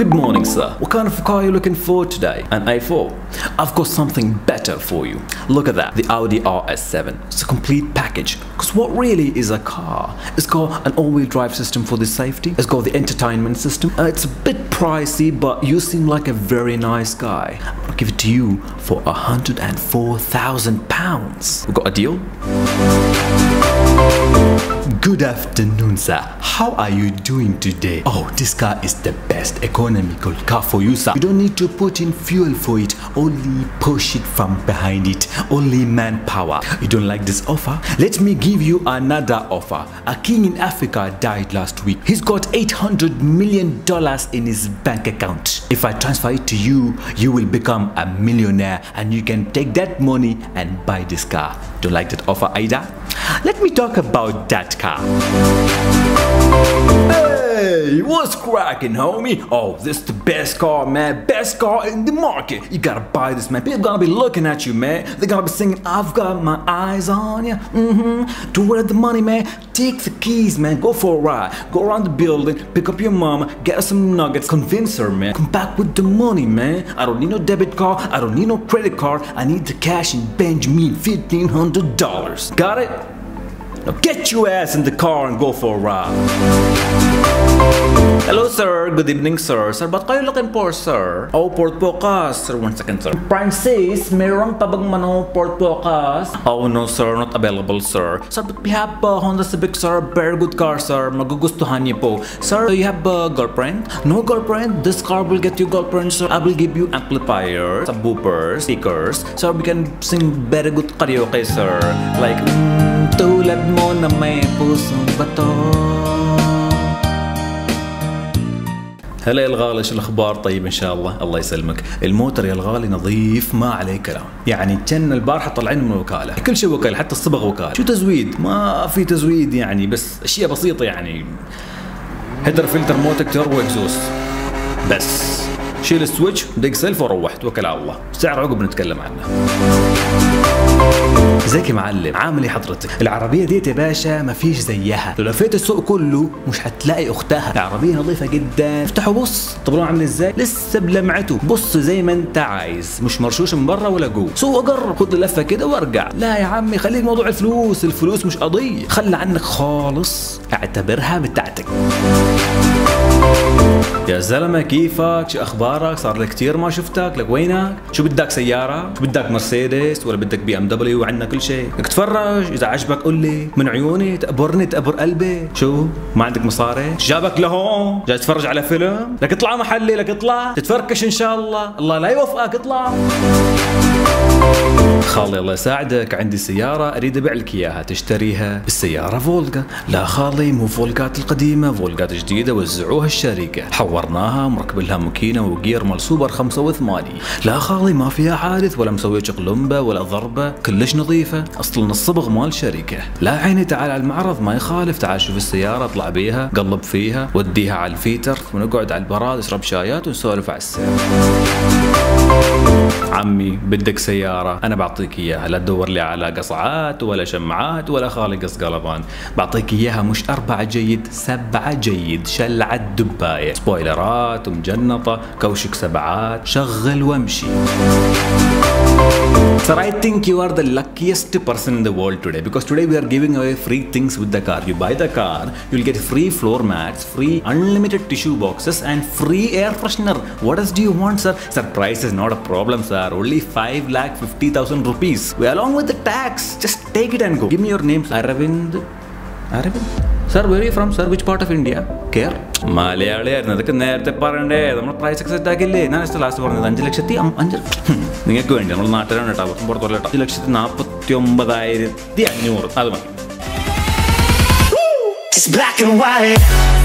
Good morning, sir. What kind of car are you looking for today? An A4? I've got something better for you. Look at that, the Audi RS7. It's a complete package. Because what really is a car? It's got an all-wheel drive system for the safety. It's got the entertainment system. It's a bit pricey, but you seem like a very nice guy. I'll give it to you for £104,000. We got a deal? Good afternoon, sir. How are you doing today? Oh, this car is the best economical car for you, sir. You don't need to put in fuel for it, only push it from behind it, only manpower. You don't like this offer? Let me give you another offer. A king in Africa died last week. He's got $800 million in his bank account. If I transfer it to you, you will become a millionaire and you can take that money and buy this car. Don't like that offer either? Let me talk about that car. Hey, what's cracking, homie? Oh, this is the best car, man. Best car in the market. You gotta buy this, man. People gonna be looking at you, man. They're gonna be singing, I've got my eyes on you. To where the money, man? Take the keys, man. Go for a ride. Go around the building. Pick up your mama. Get her some nuggets. Convince her, man. Come back with the money, man. I don't need no debit card. I don't need no credit card. I need the cash in Benjamin. $1,500. Got it? Now get your ass in the car and go for a ride. Hello, sir. Good evening, sir. Sir, ba't kayo looking for, sir? Oh, Ford Focus. Sir, 1 second, sir. Francis, merong pa bang Ford Focus? Oh, no, sir. Not available, sir. Sir, but we have Honda Civic, sir. Very good car, sir. Magugustuhan niyo po. Sir, do you have a girlfriend? No girlfriend? This car will get you girlfriend, sir. I will give you amplifiers, subwoofers, speakers. Sir, we can sing very good karaoke, sir. Like, tulad mo na may pusong bato. هلا يا الغالي، شو الاخبار؟ طيب ان شاء الله. الله يسلمك. الموتر يا الغالي نظيف ما عليه كلام، يعني كان البارحه طلعين من الوكاله، كل شيء وكاله، حتى الصبغ وكاله. شو تزويد؟ ما في تزويد يعني، بس اشياء بسيطه يعني. هيدر فلتر موتك تربو اكزوست بس. شيل السويتش دق سلف وروح توكل على الله. سعر عقب نتكلم عنه. ازيك يا معلم؟ عامل ايه حضرتك؟ العربيه ديت يا باشا مفيش زيها، لو لفيت السوق كله مش هتلاقي اختها. العربيه نظيفه جدا. افتحوا بص، طب لون عامل ازاي؟ لسه بلمعته. بص زي ما انت عايز، مش مرشوش من بره ولا جوه. سوق جرب، خد لفه كده وارجع. لا يا عمي خليك موضوع الفلوس، الفلوس مش قضيه، خلي عنك خالص، اعتبرها بتاعتك. يا زلمه كيفك؟ شو اخبارك؟ صار لك كثير ما شفتك، لك وينك؟ شو بدك سياره؟ شو بدك مرسيدس ولا بدك BMW؟ وعندنا كل شيء، بدك تتفرج، اذا عجبك قول لي، من عيوني تقبرني تقبر قلبي. شو؟ ما عندك مصاري؟ جابك لهون؟ جاي تتفرج على فيلم؟ لك اطلع محلي، لك اطلع تتفركش ان شاء الله، الله لا يوفقك، اطلع. خالي الله يساعدك، عندي سيارة أريد أبيع لك إياها، تشتريها؟ السيارة فولكا. لا خالي مو فولكات القديمة، فولكات جديدة وزعوها الشركة، حورناها مركب لها ماكينة وجير مال سوبر 85. لا خالي ما فيها حادث ولا مسوي قلمبة ولا ضربة، كلش نظيفة، أصلا الصبغ مال شركة. لا عيني تعال على المعرض ما يخالف، تعال شوف السيارة، اطلع بيها، قلب فيها، وديها على الفيتر ونقعد على البراد نشرب شايات ونسولف على السير. عمي بدك سيارة أنا بعطيك إياها، لا تدور لي على قصعات ولا شمعات ولا خالي قص قلبان، بعطيك إياها مش 4 جيد 7 جيد، شلعة دباية، سبويلرات ومجنطة، كوشك 7، شغل وامشي. Sir, I think you are the luckiest person in the world today, because today we are giving away free things with the car. You buy the car, you'll get free floor mats, free unlimited tissue boxes and free air freshener. What else do you want, sir? Sir, price is not a problem, sir. Only 5,50,000 rupees. We along with the tax. Just take it and go. Give me your name. Aravind? Sir, where are you from, sir? Which part of India? Care? Malayali, another നേരത്തെ പറയണ്ടേ, നമ്മൾ price ഒക്കെ set ആക്കില്ലേ? ഞാൻ last പറഞ്ഞത് 5,05,000. നിങ്ങൾക്ക് വേണ്ടി നമ്മൾ നാട്ടിലാണ് കേട്ടോ, പുറത്തുള്ള 5,49,500. അത് മതി.